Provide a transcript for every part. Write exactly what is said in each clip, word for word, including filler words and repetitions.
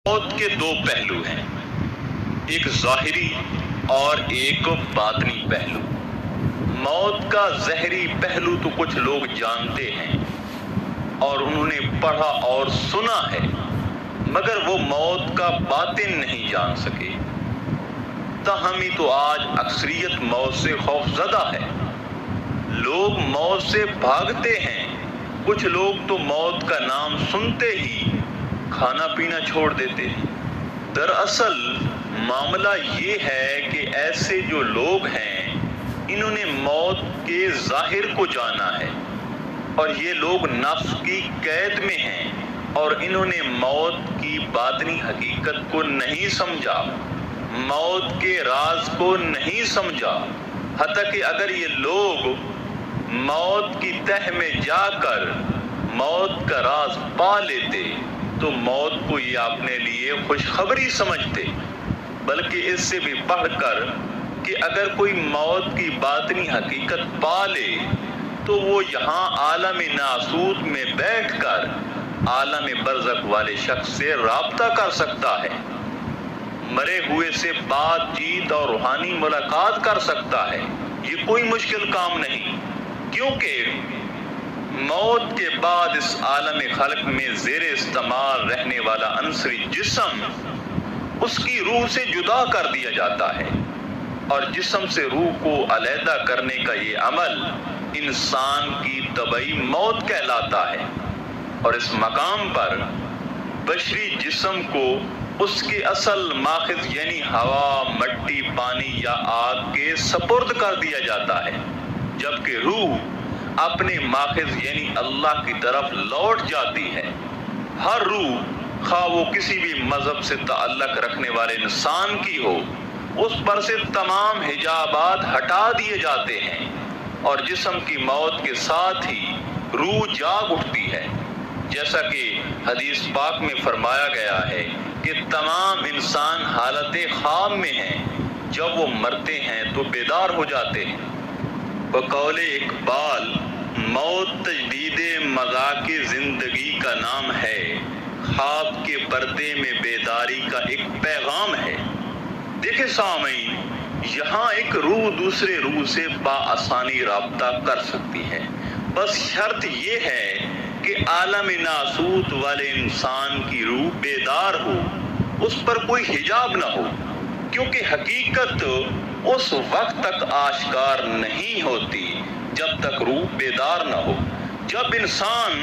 موت کے دو پہلو ہیں، ایک ظاہری اور ایک باطنی پہلو۔ موت کا ظاہری پہلو تو کچھ لوگ جانتے ہیں اور انہوں نے پڑھا اور سنا ہے، مگر وہ موت کا باطن نہیں جان سکے۔ تاہم ہی تو آج اکثریت موت سے خوف زدہ ہے، لوگ موت سے بھاگتے ہیں۔ کچھ لوگ تو موت کا نام سنتے ہی کھانا پینا چھوڑ دیتے ہیں۔ دراصل معاملہ یہ ہے کہ ایسے جو لوگ ہیں انہوں نے موت کے ظاہر کو جانا ہے، اور یہ لوگ نفس کی قید میں ہیں اور انہوں نے موت کی باطنی حقیقت کو نہیں سمجھا، موت کے راز کو نہیں سمجھا۔ حتیٰ کہ اگر یہ لوگ موت کی تہ میں جا کر موت کا راز پا لیتے تو موت کو یہ اپنے لیے خوشخبری سمجھتے، بلکہ اس سے بھی بڑھ کر کہ اگر کوئی موت کی باطنی حقیقت پا لے تو وہ یہاں عالم ناسوت میں بیٹھ کر عالم برزخ والے شخص سے رابطہ کر سکتا ہے، مرے ہوئے سے بات چیت اور روحانی ملاقات کر سکتا ہے۔ یہ کوئی مشکل کام نہیں، کیونکہ موت کے بعد اس عالم خلق میں زیر استعمال رہنے والا عنصری جسم اس کی روح سے جدا کر دیا جاتا ہے، اور جسم سے روح کو علیحدہ کرنے کا یہ عمل انسان کی طبعی موت کہلاتا ہے، اور اس مقام پر بشری جسم کو اس کے اصل ماخذ یعنی ہوا، مٹی، پانی یا آگ کے سپرد کر دیا جاتا ہے، جبکہ روح اپنے ماخذ یعنی اللہ کی طرف لوٹ جاتی ہے۔ ہر روح، خواہ وہ کسی بھی مذہب سے تعلق رکھنے والے انسان کی ہو، اس پر سے تمام حجابات ہٹا دیے جاتے ہیں، اور جسم کی موت کے ساتھ ہی روح جاگ اٹھتی ہے، جیسا کہ حدیث پاک میں فرمایا گیا ہے کہ تمام انسان حالت خواب میں ہیں، جب وہ مرتے ہیں تو بیدار ہو جاتے ہیں۔ بقول اقبال، موت تجدید مذاق زندگی کا نام ہے، خواب کے پردے میں بیداری کا ایک پیغام ہے۔ دیکھیں سامعین، یہاں ایک روح دوسرے روح سے بآسانی رابطہ کر سکتی ہے، بس شرط یہ ہے کہ عالم ناسوت والے انسان کی روح بیدار ہو، اس پر کوئی حجاب نہ ہو، کیونکہ حقیقت اس وقت تک آشکار نہیں ہوتی جب تک روح بیدار نہ ہو۔ جب انسان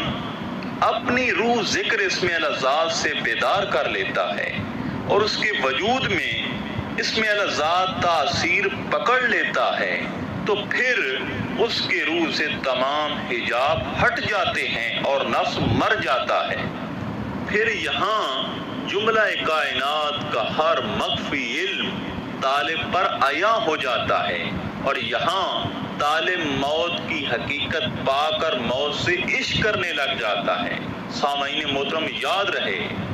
اپنی روح ذکر اسم الذات سے بیدار کر لیتا ہے اور اس کے وجود میں اسم الذات تاثیر پکڑ لیتا ہے تو پھر اس کے روح سے تمام حجاب ہٹ جاتے ہیں اور نفس مر جاتا ہے۔ پھر یہاں جملہ کائنات کا ہر مخفی علم طالب پر عیاں ہو جاتا ہے، اور یہاں طالب موت کی حقیقت پا کر موت سے عشق کرنے لگ جاتا ہے۔ سامعین محترم، یاد رہے،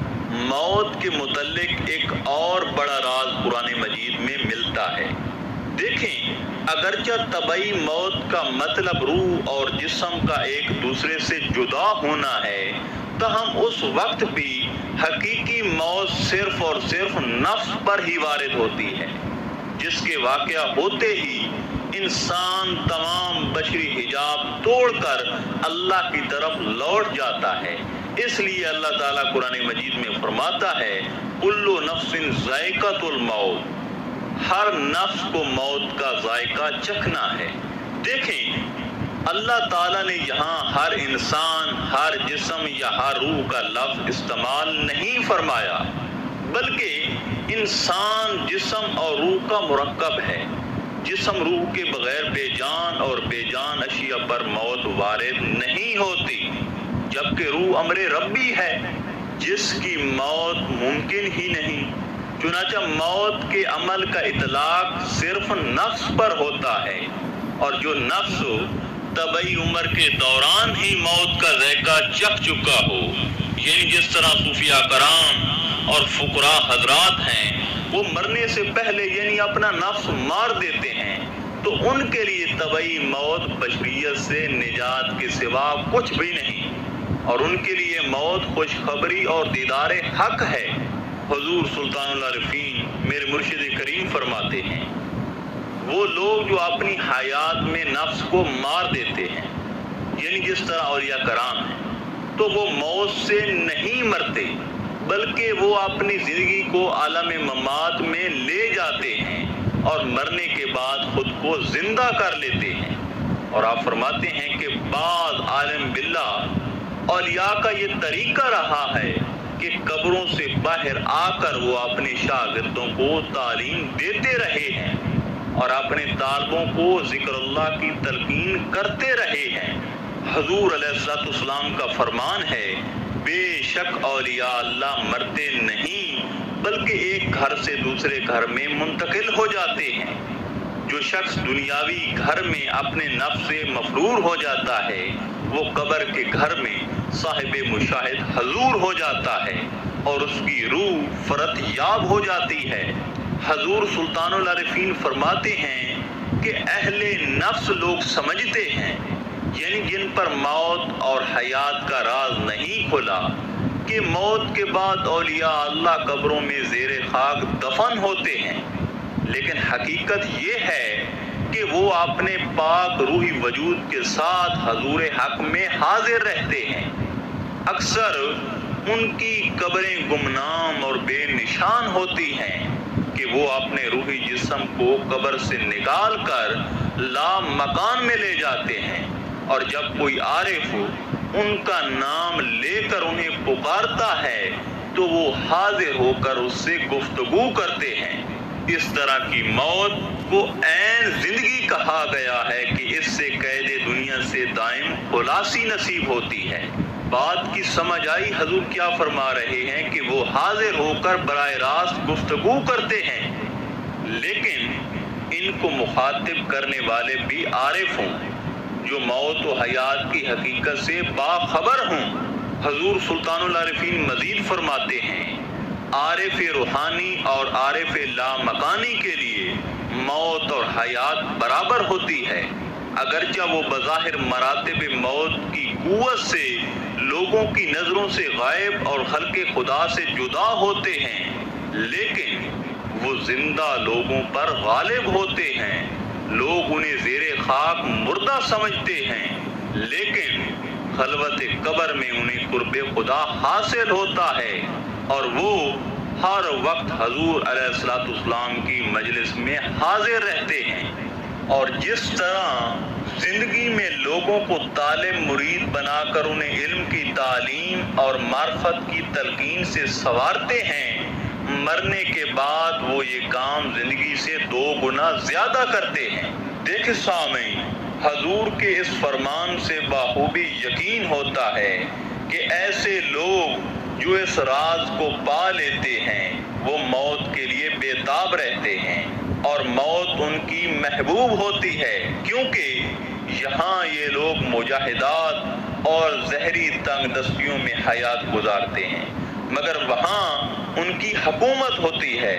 موت کے متعلق ایک اور بڑا راز قرآن مجید میں ملتا ہے۔ دیکھیں، اگرچہ طبعی موت کا مطلب روح اور جسم کا ایک دوسرے سے جدا ہونا ہے، تاہم اس وقت بھی حقیقی موت صرف اور صرف نفس پر ہی وارد ہوتی ہے، جس کے واقعہ ہوتے ہی انسان تمام بشری حجاب توڑ کر اللہ کی طرف لوٹ جاتا ہے۔ اس لیے اللہ تعالیٰ قرآن مجید میں فرماتا ہے، کل نفس ذائقۃ الموت، ہر نفس کو موت کا ذائقہ چکھنا ہے۔ دیکھیں، اللہ تعالیٰ نے یہاں ہر انسان، ہر جسم یا ہر روح کا لفظ استعمال نہیں فرمایا، بلکہ انسان جسم اور روح کا مرکب ہے۔ جسم روح کے بغیر بے جان اور بے جان اشیاء پر موت وارد نہیں ہوتی، جبکہ روح امر ربی ہے جس کی موت ممکن ہی نہیں۔ چنانچہ موت کے عمل کا اطلاق صرف نفس پر ہوتا ہے، اور جو نفس طبعی عمر کے دوران ہی موت کا ذائقہ چکھ چکا ہو، یعنی جس طرح صوفیاء کرام اور فقراء حضرات ہیں، وہ مرنے سے پہلے یعنی اپنا نفس مار دیتے ہیں، تو ان کے لیے طبعی موت بشریت سے نجات کے سوا کچھ بھی نہیں، اور ان کے لیے موت خوشخبری اور دیدار حق ہے۔ حضور سلطان العارفین میرے مرشد کریم فرماتے ہیں وہ لوگ جو اپنی حیات میں نفس کو مار دیتے ہیں، یعنی جس طرح اولیاء کرام ہیں، تو وہ موت سے نہیں مرتے بلکہ وہ اپنی زندگی کو عالم ممات میں لے جاتے ہیں اور مرنے کے بعد خود کو زندہ کر لیتے ہیں۔ اور آپ فرماتے ہیں کہ بعض عالم باللہ اولیاء کا یہ طریقہ رہا ہے کہ قبروں سے باہر آ کر وہ اپنے شاگردوں کو تعلیم دیتے رہے ہیں اور اپنے طالبوں کو ذکر اللہ کی تلقین کرتے رہے ہیں۔ حضور علیہ الصلوۃ والسلام کا فرمان ہے، بے شک اولیاء اللہ مرتے نہیں بلکہ ایک گھر سے دوسرے گھر میں منتقل ہو جاتے ہیں۔ جو شخص دنیاوی گھر میں اپنے نفس سے مفرور ہو جاتا ہے وہ قبر کے گھر میں صاحب مشاہد حضور ہو جاتا ہے اور اس کی روح فرت یاب ہو جاتی ہے۔ حضور سلطان العارفین فرماتے ہیں کہ اہل نفس لوگ سمجھتے ہیں، یعنی جن پر موت اور حیات کا راز نہیں کھلا، کہ موت کے بعد اولیاء اللہ قبروں میں زیر خاک دفن ہوتے ہیں، لیکن حقیقت یہ ہے کہ وہ اپنے پاک روحی وجود کے ساتھ حضور حق میں حاضر رہتے ہیں۔ اکثر ان کی قبریں گمنام اور بے نشان ہوتی ہیں کہ وہ اپنے روحی جسم کو قبر سے نکال کر لا مکان میں لے جاتے ہیں، اور جب کوئی عارف ان کا نام لے کر انہیں پکارتا ہے تو وہ حاضر ہو کر اس سے گفتگو کرتے ہیں۔ اس طرح کی موت کو عین زندگی کہا گیا ہے کہ اس سے قید دنیا سے دائم خلاصی نصیب ہوتی ہے۔ بات کی سمجھ آئی حضور کیا فرما رہے ہیں کہ وہ حاضر ہو کر براہ راست گفتگو کرتے ہیں، لیکن ان کو مخاطب کرنے والے بھی عارف ہوں جو موت و حیات کی حقیقت سے باخبر ہوں۔ حضور سلطان العارفین مزید فرماتے ہیں، عارف روحانی اور عارف لامکانی کے لیے موت اور حیات برابر ہوتی ہے، اگرچہ وہ بظاہر مراتب موت کی قوت سے لوگوں کی نظروں سے غائب اور خلق خدا سے جدا ہوتے ہیں، لیکن وہ زندہ لوگوں پر غالب ہوتے ہیں۔ لوگ انہیں زیر خاک مردہ سمجھتے ہیں، لیکن خلوت قبر میں انہیں قرب خدا حاصل ہوتا ہے اور وہ ہر وقت حضور علیہ الصلوۃ والسلام کی مجلس میں حاضر رہتے ہیں۔ اور جس طرح زندگی میں لوگوں کو طالب مرید بنا کر انہیں علم کی تعلیم اور معرفت کی تلقین سے سنوارتے ہیں، مرنے کے بعد وہ یہ کام زندگی سے دو گنا زیادہ کرتے ہیں۔ دیکھ سامعین، حضور کے اس فرمان سے بخوبی یقین ہوتا ہے کہ ایسے لوگ جو اس راز کو پا لیتے ہیں وہ موت کے لیے بےتاب رہتے ہیں اور موت ان کی محبوب ہوتی ہے، کیونکہ یہاں یہ لوگ مجاہدات اور زہری تنگ دستیوں میں حیات گزارتے ہیں، مگر وہاں ان کی حکومت ہوتی ہے،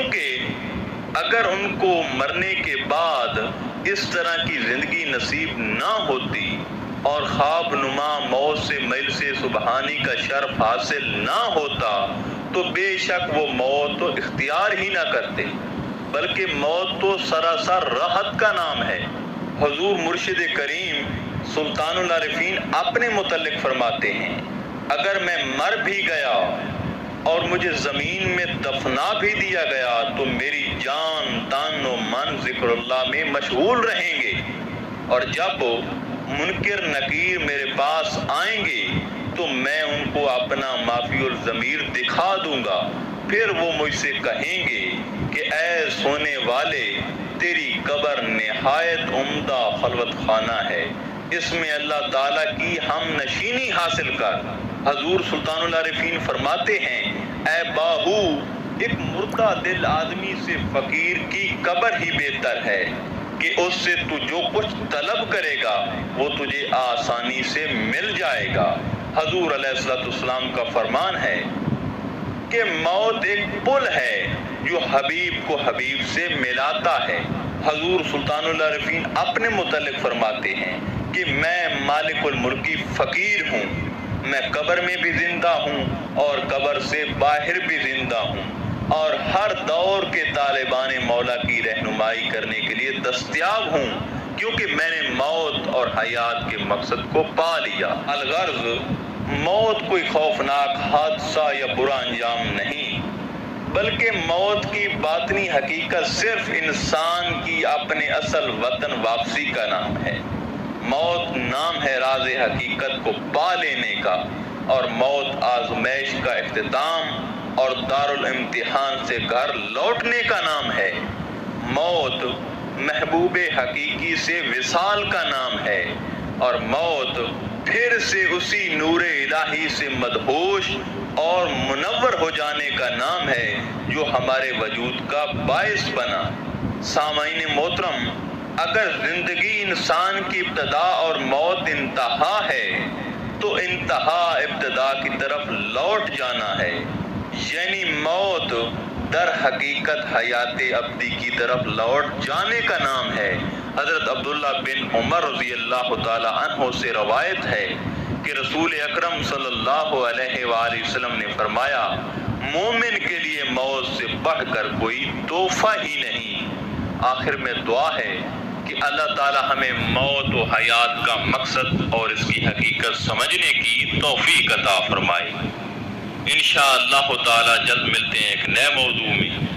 کیونکہ اگر ان کو مرنے کے بعد اس طرح کی زندگی نصیب نہ ہوتی اور خواب نما موت سے مجلس سبحانی کا شرف حاصل نہ ہوتا تو بے شک وہ موت تو اختیار ہی نہ کرتے، بلکہ موت تو سراسر راحت کا نام ہے۔ حضور مرشد کریم سلطان العارفین اپنے متعلق فرماتے ہیں، اگر میں مر بھی گیا اور مجھے زمین میں دفنا بھی دیا گیا تو میری جان تن و من ذکر اللہ میں مشغول رہیں گے، اور جب منکر نکیر میرے پاس آئیں گے تو میں ان کو اپنا مافی الضمیر دکھا دوں گا، پھر وہ مجھ سے کہیں گے کہ اے سونے والے، تیری قبر نہایت عمدہ خلوت خانہ ہے، اس میں اللہ تعالیٰ کی ہم نشینی حاصل کر۔ حضور سلطان العارفین فرماتے ہیں، اے باہو، ایک مردہ دل آدمی سے فقیر کی قبر ہی بہتر ہے کہ اس سے تو جو کچھ طلب کرے گا وہ تجھے آسانی سے مل جائے گا۔ حضور علیہ الصلوۃ والسلام کا فرمان ہے کہ موت ایک پل ہے جو حبیب کو حبیب سے ملاتا ہے۔ حضور سلطان العارفین اپنے متعلق فرماتے ہیں کہ میں مالک الملک کی فقیر ہوں، میں قبر میں بھی زندہ ہوں اور قبر سے باہر بھی زندہ ہوں، اور ہر دور کے طالبان مولا کی رہنمائی کرنے کے لیے دستیاب ہوں، کیونکہ میں نے موت اور حیات کے مقصد کو پا لیا۔ الغرض موت کوئی خوفناک حادثہ یا برا انجام نہیں، بلکہ موت کی باطنی حقیقت صرف انسان کی اپنے اصل وطن واپسی کا نام ہے۔ موت نام ہے راز حقیقت کو پا لینے کا، اور موت آزمائش کا اختتام اور دارالامتحان سے گھر لوٹنے کا نام ہے۔ موت محبوب حقیقی سے وصال کا نام ہے، اور موت پھر سے اسی نور الہی سے مدہوش اور منور ہو جانے کا نام ہے جو ہمارے وجود کا باعث بنا۔ سامعین محترم، اگر زندگی انسان کی ابتدا اور موت انتہا ہے تو انتہا ابتدا کی طرف لوٹ جانا ہے، یعنی موت در حقیقت حیات ابدی کی طرف لوٹ جانے کا نام ہے۔ حضرت عبداللہ بن عمر رضی اللہ تعالی عنہ سے روایت ہے کہ رسول اکرم صلی اللہ علیہ وآلہ وسلم نے فرمایا، مومن کے لیے موت سے بڑھ کر کوئی تحفہ ہی نہیں۔ آخر میں دعا ہے کہ اللہ تعالی ہمیں موت و حیات کا مقصد اور اس کی حقیقت سمجھنے کی توفیق عطا فرمائے۔ انشاءاللہ تعالی جلد ملتے ہیں ایک نئے موضوع میں۔